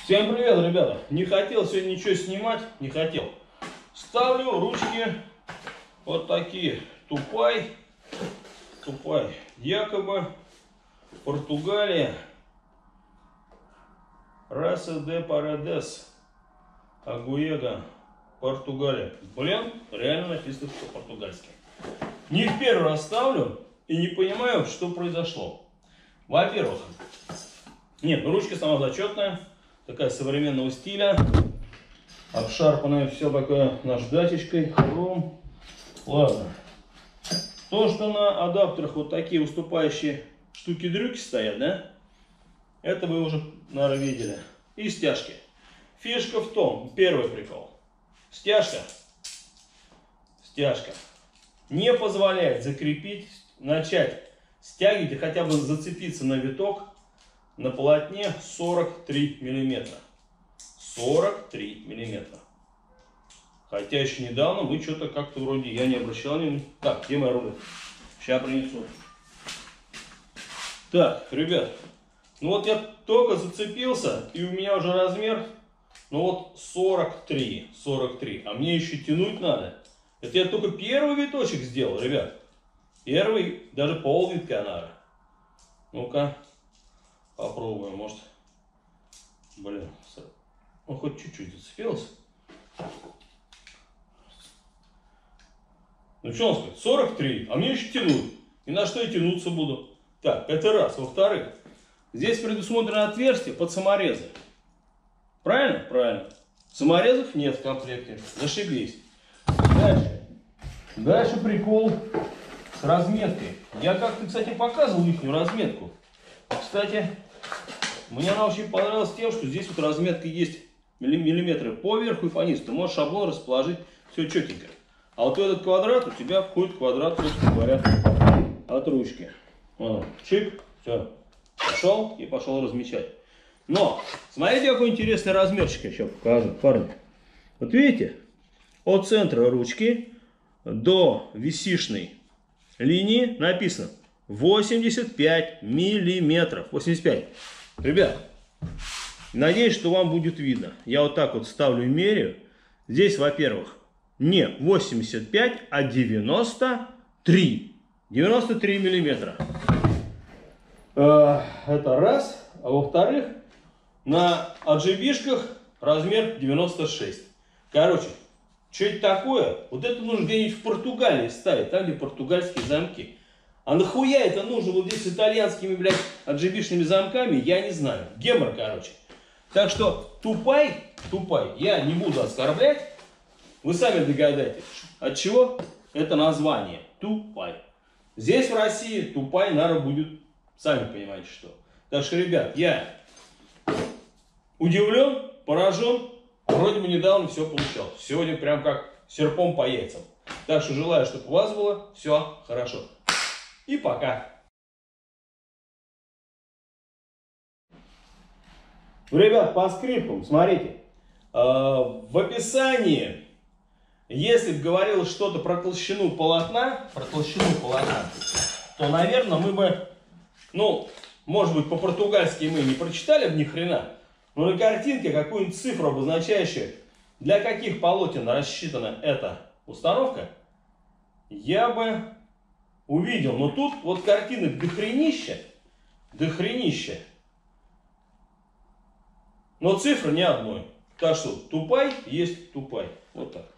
Всем привет, ребята! Не хотел сегодня ничего снимать, не хотел. Ставлю ручки вот такие. Тупай. Якобы Португалия. Раса де Парадес. Агуега. Португалия. Блин, реально написано, что португальский. Не в первый раз ставлю и не понимаю, что произошло. Во-первых, нет, ручка сама зачетная. Такая современного стиля. Обшарпанная все такое наждачечкой. Хром. Ладно. То, что на адаптерах вот такие уступающие штуки-дрюки стоят, да? Это вы уже, наверное, видели. И стяжки. Фишка в том, первый прикол. Стяжка не позволяет закрепить, начать стягивать и хотя бы зацепиться на виток на полотне 43 миллиметра. 43 миллиметра. Хотя еще недавно мы что-то как-то вроде я не обращал внимания. Так, где моя рулетка? Сейчас принесу. Так, ребят, ну вот я только зацепился, и у меня уже размер, ну вот 43. А мне еще тянуть надо. Это я только первый виточек сделал, ребят. Первый, даже пол витка надо. Ну-ка, попробуем, может. Блин, ну хоть чуть-чуть зацепился. Ну что он сказать, 43, а мне еще тянуть. И на что я тянуться буду? Так, это раз. Во-вторых, здесь предусмотрено отверстие под саморезы. Правильно? Правильно. Саморезов нет в комплекте. Зашибись. Дальше прикол с разметкой. Я как-то, кстати, показывал их разметку. Кстати, мне она очень понравилась тем, что здесь вот разметка есть миллиметры по верху и по низу. Ты можешь шаблон расположить, все четенько. А вот в этот квадрат у тебя входит квадрат, собственно говоря, от ручки. Вот, чик, все, пошел и пошел размечать. Но, смотрите, какой интересный размерчик я сейчас покажу, парни. Вот видите, от центра ручки до висишной линии написано 85 миллиметров. 85. Ребят, надеюсь, что вам будет видно. Я вот так вот ставлю и меряю. Здесь, во-первых, не 85, а 93. 93 миллиметра. Это раз. А во-вторых, на RGB-шках размер 96. Короче, что это такое? Вот это нужно где-нибудь в Португалии ставить, там, где португальские замки. А нахуя это нужно вот здесь с итальянскими, блядь, RGB-шными замками, я не знаю. Гемор, короче. Так что тупай, я не буду оскорблять. Вы сами догадаетесь, от чего это название. Тупай. Здесь в России тупай, наверное, будет, сами понимаете, что. Так что, ребят, я удивлен, поражен. Вроде бы недавно все получалось. Сегодня прям как серпом по яйцам. Так что желаю, чтобы у вас было все хорошо. И пока. Ребят, по скриптам, смотрите. В описании, если бы говорилось что-то про толщину полотна, то, наверное, мы бы, ну, может быть, по-португальски мы не прочитали бы ни хрена, но на картинке какую-нибудь цифру, обозначающую, для каких полотен рассчитана эта установка, я бы увидел. Но тут вот картинок дохренища. Но цифры ни одной. Так что тупай есть тупай. Вот так.